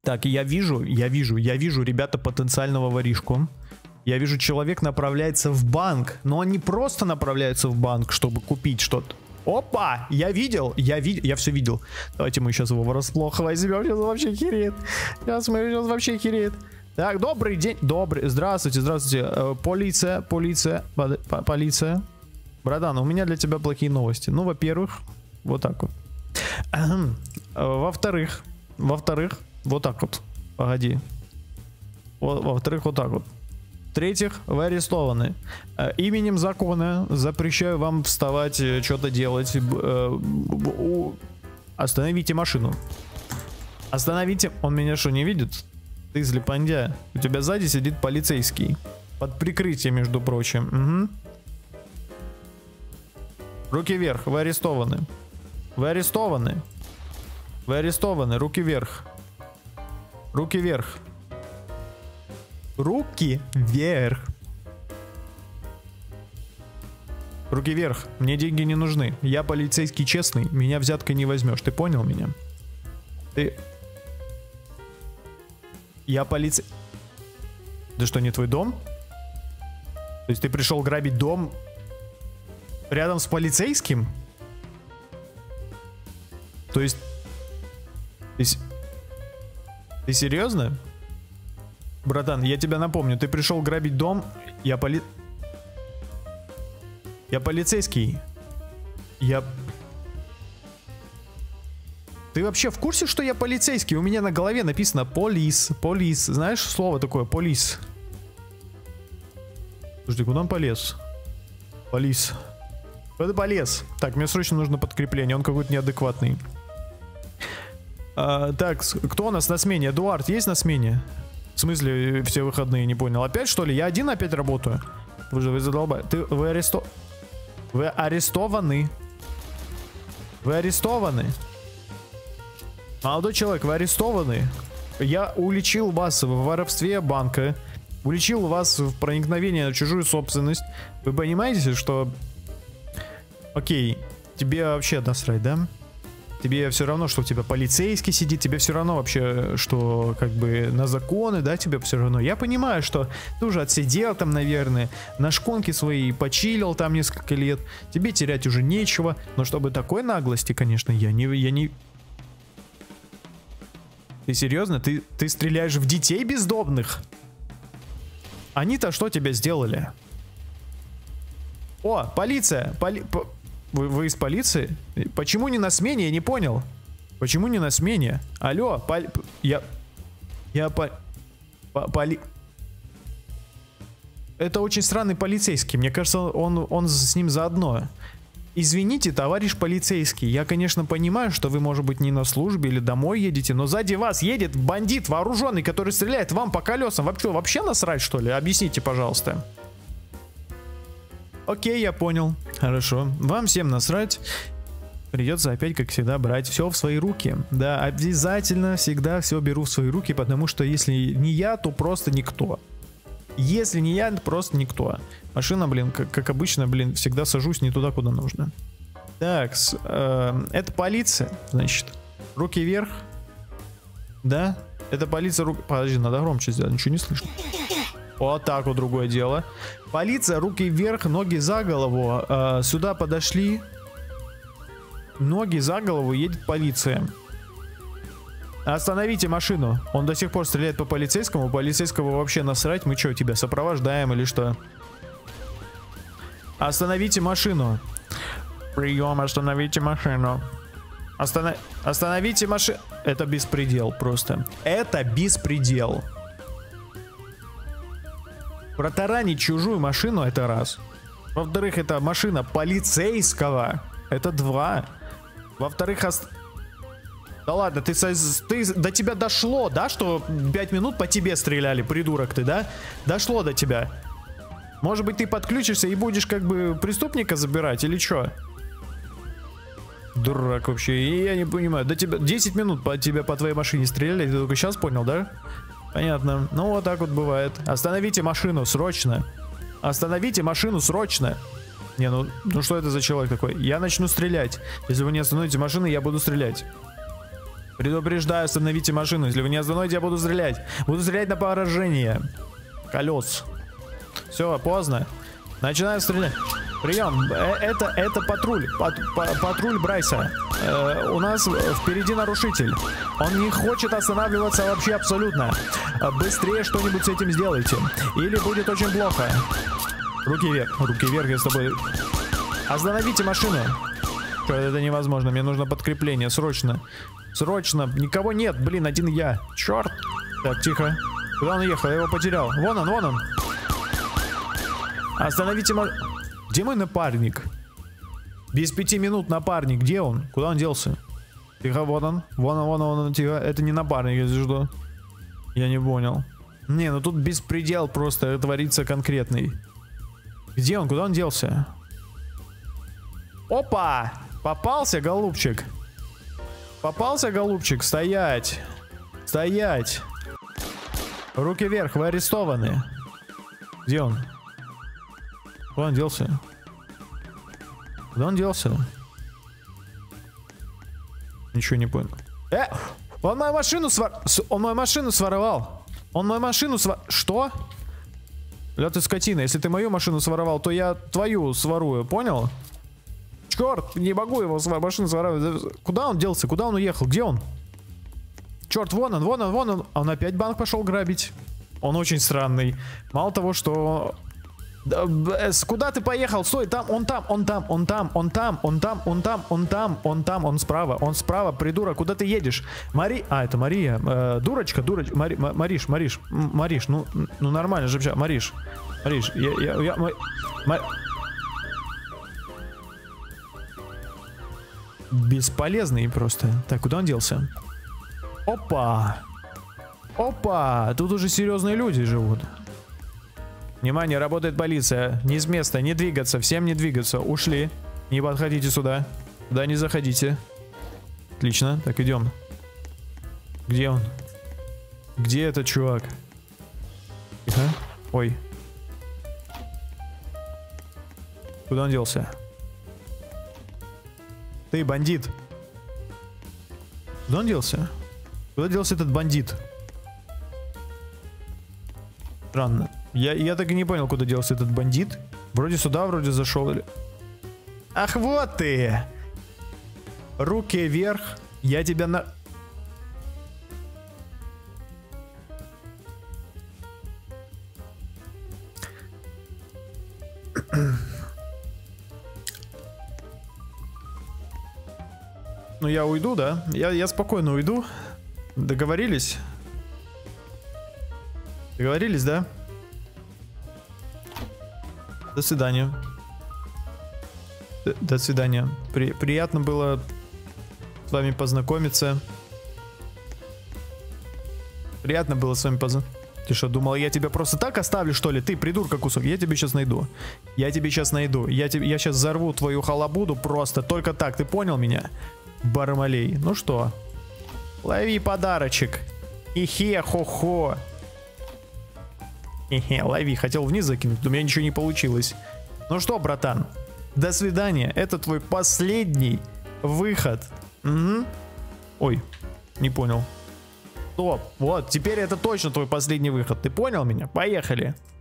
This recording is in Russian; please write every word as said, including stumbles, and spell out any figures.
Так, я вижу, я вижу, я вижу, ребята, потенциального воришку. Я вижу, человек направляется в банк. Но он не просто направляется в банк, чтобы купить что-то. Опа! Я видел, я видел, я все видел. Давайте мы сейчас его врасплох возьмем. Сейчас вообще херет. Сейчас мы сейчас вообще херет. Так, добрый день. Добрый. Здравствуйте, здравствуйте. Э, полиция, полиция, полиция. Братан, у меня для тебя плохие новости. Ну, во-первых, вот так вот. Во-вторых, во-вторых, вот так вот. Погоди. Во-вторых, вот так вот. В-третьих, вы арестованы. Э, именем закона запрещаю вам вставать, что-то делать. Э, остановите машину. Остановите. Он меня что, не видит? Ты слепандя. У тебя сзади сидит полицейский. Под прикрытием, между прочим. Угу. Руки вверх. Вы арестованы. Вы арестованы. Вы арестованы. Руки вверх. Руки вверх. Руки вверх. Руки вверх. Мне деньги не нужны. Я полицейский честный. Меня взяткой не возьмешь. Ты понял меня? Ты... Я полиция... Да что, не твой дом? То есть ты пришел грабить дом рядом с полицейским? То есть... Ты, ты серьезно? Братан, я тебя напомню, ты пришел грабить дом, я поли... Я полицейский. Я... Ты вообще в курсе, что я полицейский? У меня на голове написано полис, полис. Знаешь слово такое, полис? Слушай, куда он полез? Полис. Куда полез? Так, мне срочно нужно подкрепление, он какой-то неадекватный. А, так, кто у нас на смене? Эдуард есть на смене? В смысле, все выходные, не понял. Опять, что ли? Я один опять работаю? Вы же, вы задолбали. Ты, вы аресто... Вы арестованы. Вы арестованы. Молодой человек, вы арестованы. Я уличил вас в воровстве банка. Уличил вас в проникновении на чужую собственность. Вы понимаете, что... Окей, тебе вообще насрать, да? Тебе все равно, что у тебя полицейский сидит, тебе все равно вообще, что как бы на законы, да, тебе все равно. Я понимаю, что ты уже отсидел там, наверное, на шконке своей почилил там несколько лет, тебе терять уже нечего, но чтобы такой наглости, конечно, я не... Я не... Ты серьезно? Ты, ты стреляешь в детей бездомных? Они-то что тебе сделали? О, полиция! Поли... Вы, вы из полиции? Почему не на смене? Я не понял. Почему не на смене? Алло, поли... Я... Я по... по... Поли... Это очень странный полицейский. Мне кажется, он, он с ним заодно. Извините, товарищ полицейский. Я, конечно, понимаю, что вы, может быть, не на службе или домой едете, но сзади вас едет бандит вооруженный, который стреляет вам по колесам. Вообще, вообще насрать, что ли? Объясните, пожалуйста. Окей, я понял. Хорошо. Вам всем насрать. Придется опять, как всегда, брать все в свои руки. Да, обязательно всегда все беру в свои руки, потому что если не я, то просто никто. Если не я, то просто никто. Машина, блин, как, как обычно, блин, всегда сажусь не туда, куда нужно. Так, с, э, это полиция, значит. Руки вверх. Да? Это полиция, руки... Подожди, надо громче сделать, ничего не слышно. Вот так вот, другое дело. Полиция, руки вверх, ноги за голову. Э, сюда подошли. Ноги за голову, едет полиция. Остановите машину. Он до сих пор стреляет по полицейскому. Полицейского вообще насрать. Мы что, тебя сопровождаем или что? Остановите машину. Прием, остановите машину. Остана... Остановите машину. Это беспредел просто. Это беспредел. Протаранить чужую машину — это раз. Во-вторых, это машина полицейского. Это два. Во-вторых, ост... Да ладно, ты, ты до тебя дошло, да, что пять минут по тебе стреляли, придурок ты, да? Дошло до тебя. Может быть, ты подключишься и будешь как бы преступника забирать или что? Дурак вообще, я не понимаю. До тебя десять минут по тебе по твоей машине стреляли, ты только сейчас понял, да? Понятно. Ну вот так вот бывает. Остановите машину, срочно. Остановите машину, срочно. Не, ну, ну что это за человек такой? Я начну стрелять. Если вы не остановите машину, я буду стрелять. Предупреждаю, остановите машину. Если вы не остановите, я буду стрелять. Буду стрелять на поражение колес. Все, поздно. Начинаю стрелять. Прием. Это, это патруль. Пат, патруль Брайса. Э, у нас впереди нарушитель. Он не хочет останавливаться вообще абсолютно. Быстрее что-нибудь с этим сделайте. Или будет очень плохо. Руки вверх. Руки вверх, я с тобой... Остановите машину. Что, это невозможно. Мне нужно подкрепление. Срочно. Срочно. Никого нет. Блин, один я. Черт. Так, тихо. Куда он уехал? Я его потерял. Вон он, вон он. Остановите машину. Где мой напарник? Без пяти минут напарник. Где он? Куда он делся? Тихо, вон он. Вон он, вон он, вон он. Тихо. Это не напарник, если что. Я не понял. Не, ну тут беспредел просто творится конкретный. Где он? Куда он делся? Опа! Попался, голубчик. Попался, голубчик. Стоять. Стоять. Руки вверх, вы арестованы. Где он? Куда он делся? Куда он делся? Ничего не понял. Э! Он мою машину свор... Он мою машину своровал. Он мою машину свор... Что? Бля, ты скотина. Если ты мою машину своровал, то я твою сворую. Понял? Черт, не могу его свою машину своровать. Куда он делся? Куда он уехал? Где он? Черт, вон он, вон он, вон он. Он опять банк пошел грабить. Он очень странный. Мало того, что... Куда ты поехал? Стой, там, он там, он там, он там, он там, он там, он там, он там, он там, он справа, он справа, придурок, куда ты едешь? Мари... А, это Мария. Э, дурочка, дурочка. Мари... Мариш, Мариш, Мариш, ну, ну нормально же, Мариш. Мариш, я... я, я Мар... Мар... Бесполезный просто. Так, куда он делся? Опа! Опа! Тут уже серьезные люди живут. Внимание, работает полиция. Не с места, не двигаться, всем не двигаться. Ушли. Не подходите сюда. Сюда не заходите. Отлично, так идем. Где он? Где этот чувак? Тихо. Ой. Куда он делся? Ты бандит. Куда он делся? Куда делся этот бандит? Странно. Я, я так и не понял, куда делся этот бандит. Вроде сюда, вроде зашел. Или... Ах, вот ты! Руки вверх. Я тебя на... Ну, я уйду, да? Я, я спокойно уйду. Договорились? Договорились, да? До свидания. До, до свидания. При, приятно было с вами познакомиться. Приятно было с вами познакомиться. Ты что, думал, я тебя просто так оставлю, что ли? Ты, придурка кусок. Я тебе сейчас найду. Я тебе сейчас найду. Я, тебе, я сейчас взорву твою халабуду просто. Только так. Ты понял меня? Бармалей. Ну что? Лови подарочек. Ихе-хо-хо. Хе-хе, лови. Хотел вниз закинуть, но у меня ничего не получилось. Ну что, братан? До свидания. Это твой последний выход. Угу. Ой, не понял. Стоп. Вот, теперь это точно твой последний выход. Ты понял меня? Поехали.